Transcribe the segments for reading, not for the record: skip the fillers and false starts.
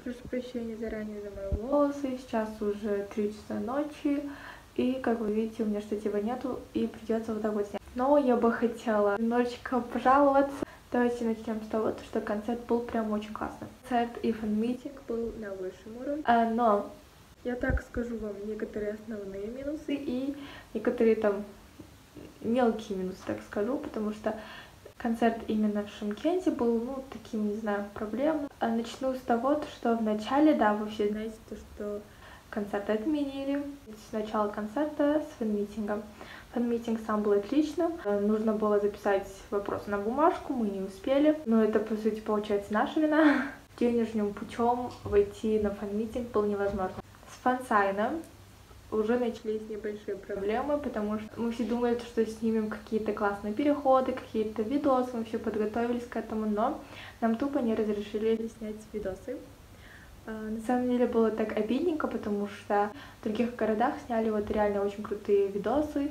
Прошу прощения заранее за мои волосы. Сейчас уже 3 часа ночи. И, как вы видите, у меня штатива нету, и придется вот так вот снять. Но я бы хотела немножечко пожаловаться. Давайте начнем с того, что концерт был прям очень классный. Концерт и фан-митинг был на высшем уровне. Но я так скажу вам некоторые основные минусы и некоторые там мелкие минусы, так скажу, потому что концерт именно в Шымкенте был, ну, таким, не знаю, проблемным. Начну с того, что в начале, да, вы все знаете, то, что концерт отменили. С начала концерта с фан-митингом. Фан-митинг сам был отличным. Нужно было записать вопросы на бумажку, мы не успели. Но это, по сути, получается наша вина. Денежным путем войти на фан-митинг было невозможно. С фан-сайном уже начались небольшие проблемы, потому что мы все думали, что снимем какие-то классные переходы, какие-то видосы, мы все подготовились к этому, но нам тупо не разрешили снять видосы. На самом деле было так обидненько, потому что в других городах сняли вот реально очень крутые видосы,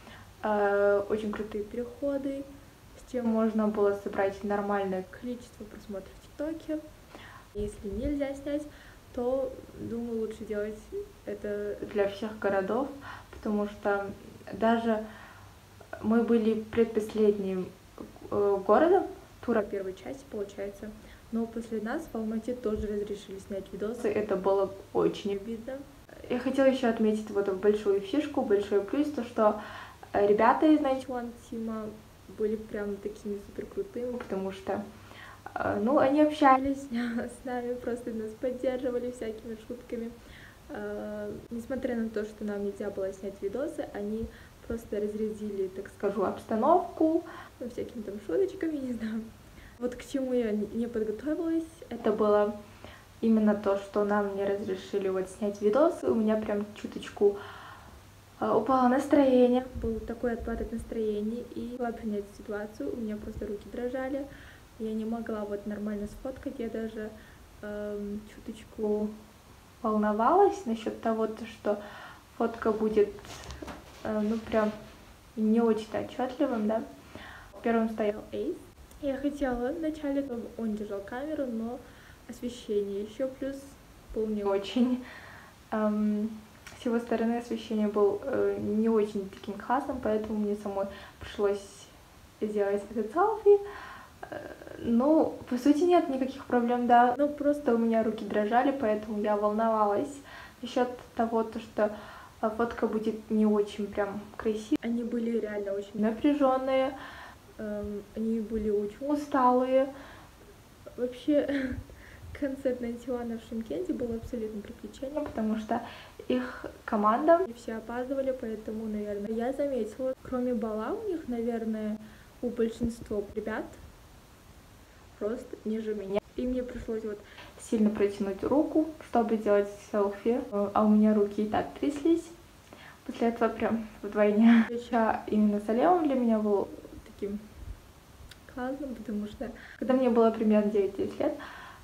очень крутые переходы, с чем можно было собрать нормальное количество просмотров в ТикТоке. Если нельзя снять, то, думаю, лучше делать это для всех городов, потому что даже мы были предпоследним городом тура первой части, получается, но после нас в Алмате тоже разрешили снять видосы, это было очень обидно. Я хотела еще отметить вот большую фишку, большой плюс, то что ребята из 91 Team были прям такими супер крутыми, потому что ну, они общались с нами, просто нас поддерживали всякими шутками. Несмотря на то, что нам нельзя было снять видосы, они просто разрядили, так скажу, обстановку, ну, всякими там шуточками, не знаю. Вот к чему я не подготовилась, это было именно то, что нам не разрешили вот снять видосы. У меня прям чуточку упало настроение, был такой отпад от настроения, и была принять ситуацию, у меня просто руки дрожали. Я не могла вот нормально сфоткать, я даже чуточку волновалась насчет того, что фотка будет, ну, прям не очень отчетливым, да. Первым стоял Эйс. Я хотела вначале, чтобы он держал камеру, но освещение еще плюс был не очень. С его стороны освещение было не очень таким классным, поэтому мне самой пришлось сделать этот селфи. Ну, по сути, нет никаких проблем, да. Ну, просто у меня руки дрожали, поэтому я волновалась насчет того, что фотка будет не очень прям красивой. Они были реально очень напряженные, они были очень усталые. Вообще, концерт 91 в Шымкенте был абсолютным приключением, потому что их команда все опаздывали, поэтому, наверное, я заметила, кроме бала у них, наверное, у большинства ребят рост ниже меня. И мне пришлось вот сильно протянуть руку, чтобы сделать селфи, а у меня руки и так тряслись. После этого прям вдвойне. Встреча именно с Алемом для меня был таким классным, потому что когда мне было примерно 9-10 лет,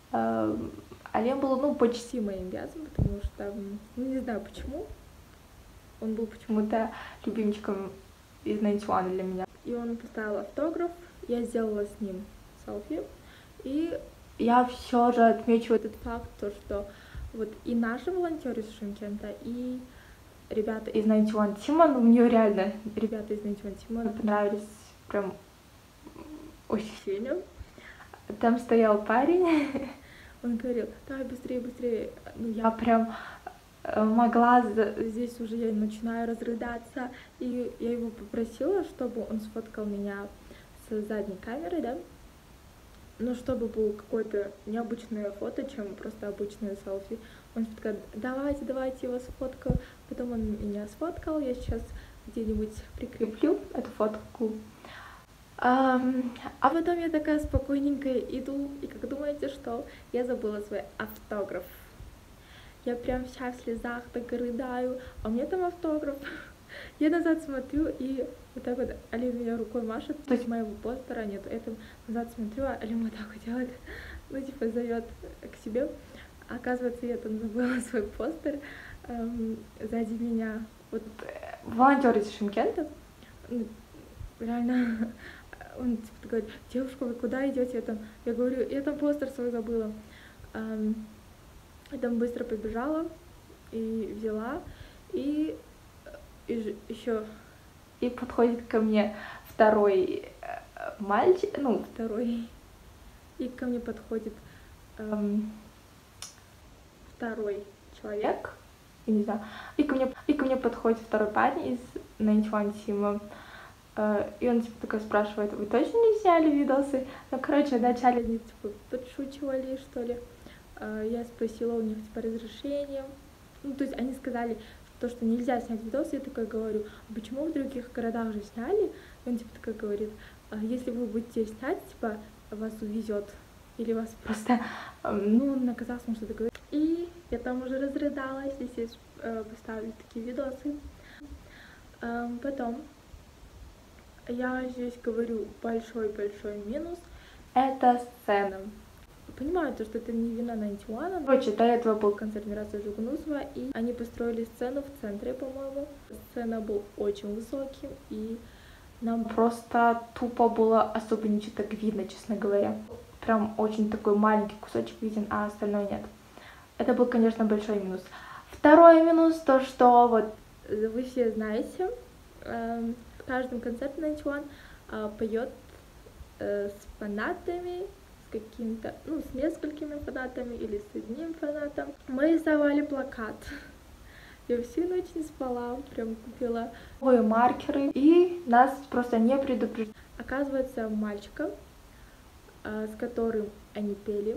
Алем был, ну, почти моим вязом, потому что, ну, не знаю почему, он был почему-то любимчиком из 91 для меня. И он поставил автограф, я сделала с ним селфи. И я все же отмечу этот факт, то, что вот и наши волонтеры из Шымкента, и ребята из 91 Team, ну, мне реально ребята из 91 Team понравились прям очень сильно. Там стоял парень, он говорил: давай быстрее, быстрее. Ну, я прям могла, здесь уже я начинаю разрыдаться, и я его попросила, чтобы он сфоткал меня с задней камеры, да, но чтобы было какое-то необычное фото, чем просто обычное селфи. Он сказал: давайте, давайте я вас сфоткаю. Потом он меня сфоткал, я сейчас где-нибудь прикреплю эту фотку. А потом я такая спокойненькая иду, и как думаете, что? Я забыла свой автограф. Я прям вся в слезах, так рыдаю, а у меня там автограф. Я назад смотрю, и вот так вот Алим меня рукой машет, то есть моего постера нет, это назад смотрю, а Алим вот так вот делает, ну, типа, зовет к себе. Оказывается, я там забыла свой постер сзади меня. Вот волонтер из Шымкента, реально, он типа говорит: девушка, вы куда идете? Я говорю: я там постер свой забыла. Я там быстро побежала и взяла, и еще и подходит ко мне второй мальчик, ну, второй, и ко мне подходит второй человек, я не знаю, и ко мне подходит второй парень из 91 Team, и он типа такой спрашивает: вы точно не сняли видосы? Ну, короче, вначале они типа подшучивали, что ли. Я спросила у них типа разрешение. Ну, то есть они сказали, что нельзя снять видосы. Я такая говорю: а почему в других городах же сняли? И он типа такой говорит: если вы будете снять, типа вас увезет. Или вас просто, ну, наказался, он что-то говорит. И я там уже разрыдалась, если поставили такие видосы. Потом я здесь говорю большой-большой минус. Это сцена. Понимаю, то, что это не вина 91. Короче, до этого был концерт Мираса Жугнусова, и они построили сцену в центре, по-моему. Сцена была очень высоким, и нам просто тупо было особо ничего так видно, честно говоря. Прям очень такой маленький кусочек виден, а остальное нет. Это был, конечно, большой минус. Второй минус, то, что вот вы все знаете, в каждом концерте 91 поет с фанатами, с каким-то, ну, с несколькими фанатами или с одним фанатом. Мы рисовали плакат. Я всю ночь не спала, прям купила новые маркеры, и нас просто не предупреждали. Оказывается, мальчика, с которым они пели,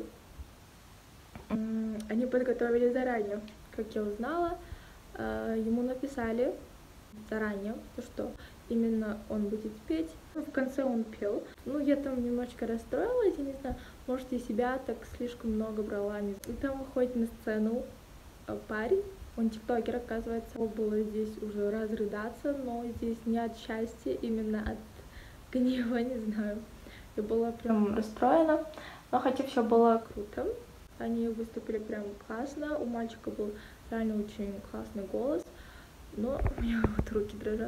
они подготовили заранее. Как я узнала, ему написали заранее, что именно он будет петь. В конце он пел. Ну, я там немножечко расстроилась, я не знаю, может, я себя так слишком много брала. И там выходит на сцену парень, он тиктокер, оказывается. Было здесь уже разрыдаться, но здесь не от счастья, именно от гнева, не знаю. Я была прям расстроена, но хотя все было круто. Они выступили прям классно, у мальчика был реально очень классный голос, но у меня вот руки дрожат.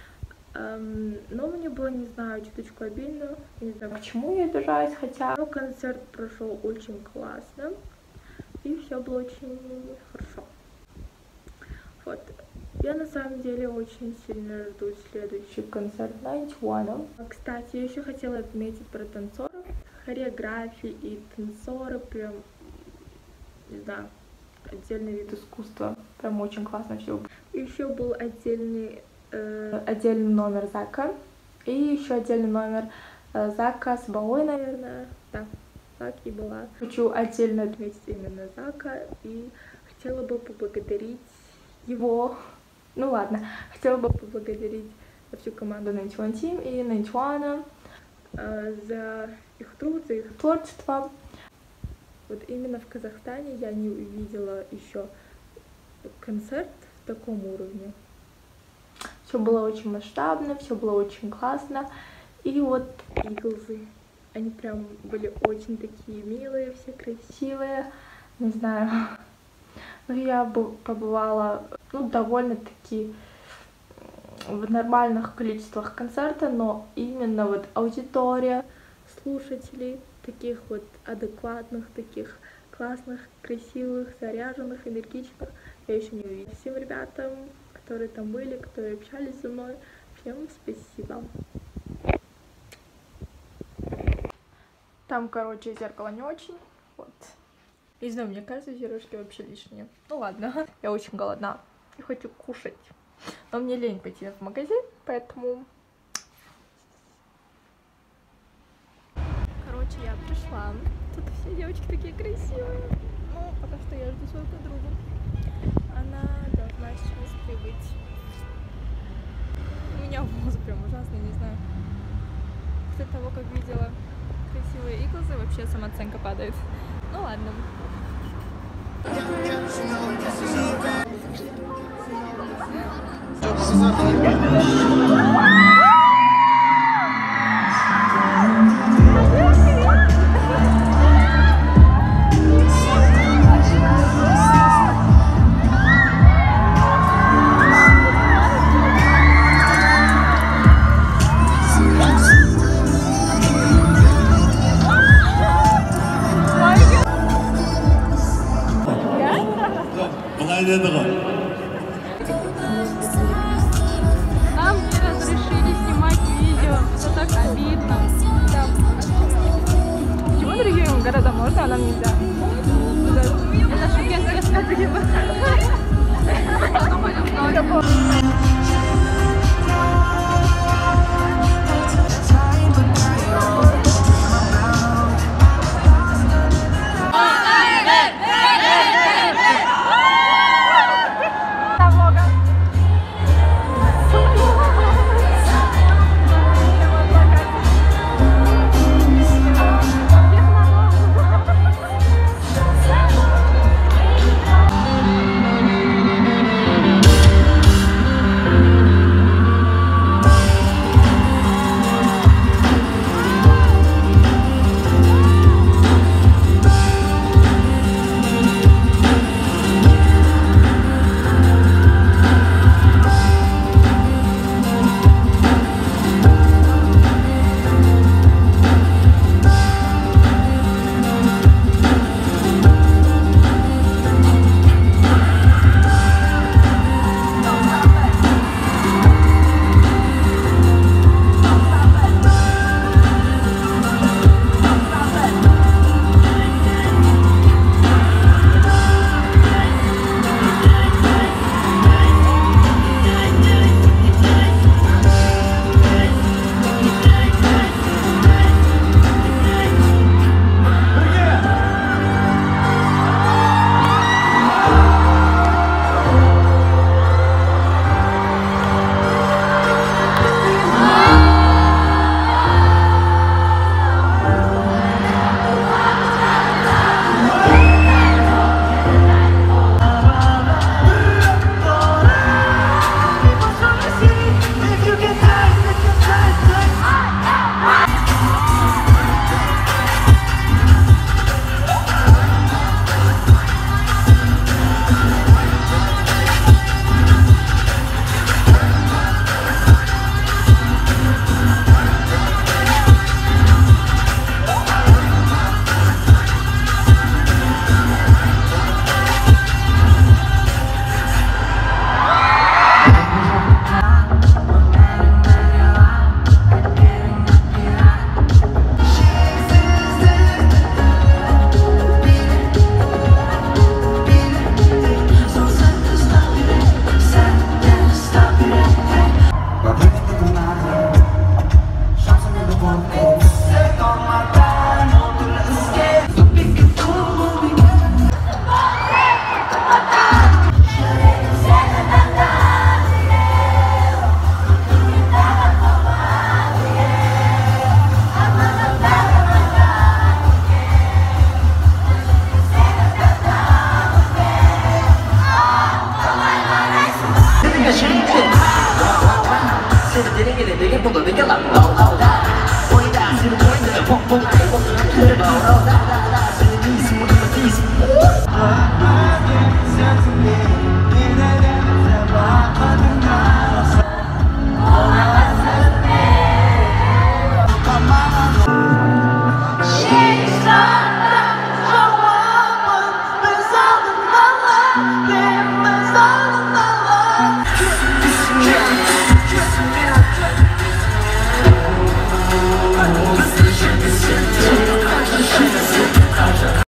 Но мне было, не знаю, чуточку обидно, не знаю, почему я обижаюсь, хотя концерт прошел очень классно, и все было очень хорошо. Вот. Я на самом деле очень сильно жду следующий концерт 91. Кстати, я еще хотела отметить про танцоров. Хореографии и танцоры прям, не знаю, отдельный вид искусства. Прям очень классно все. Еще был отдельный номер Зака. И еще отдельный номер Зака с Балой, наверное. Да, Зак и Бала. Хочу отдельно отметить именно Зака. И хотела бы поблагодарить его. Ну ладно, хотела бы поблагодарить всю команду 91 Team и 91 за их труд, за их творчество. Вот именно в Казахстане я не увидела еще концерт в таком уровне. Все было очень масштабно, все было очень классно. И вот Иглзы, они прям были очень такие милые, все красивые, не знаю. Но я побывала, ну, довольно-таки в нормальных количествах концерта, но именно вот аудитория, слушателей, таких вот адекватных, таких классных, красивых, заряженных, энергичных, я еще не увидела. Всем ребятам, которые там были, которые общались со мной, всем спасибо. Там, короче, зеркало не очень, вот. Не знаю, мне кажется, сережки вообще лишние. Ну ладно, я очень голодна и хочу кушать. Но мне лень пойти в магазин, поэтому... Короче, я пришла. Тут все девочки такие красивые. Ну, пока что я жду свою подругу. Она должна сейчас прибыть. У меня волосы прям ужасные, не знаю. После того, как видела красивые иглзы, вообще самооценка падает. Ну ладно. Нам не разрешили снимать видео. Это так обидно. Почему другим городам можно, а нам нельзя? Это шокентская спасибо.